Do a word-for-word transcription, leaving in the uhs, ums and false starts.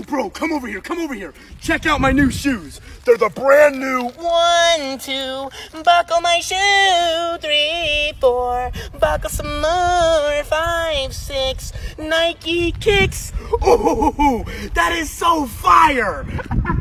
bro, come over here, come over here. Check out my new shoes. They're the brand new One, two, buckle my shoe. Three, four, buckle some more. Five, six, Nike kicks. Ooh, that is so fire.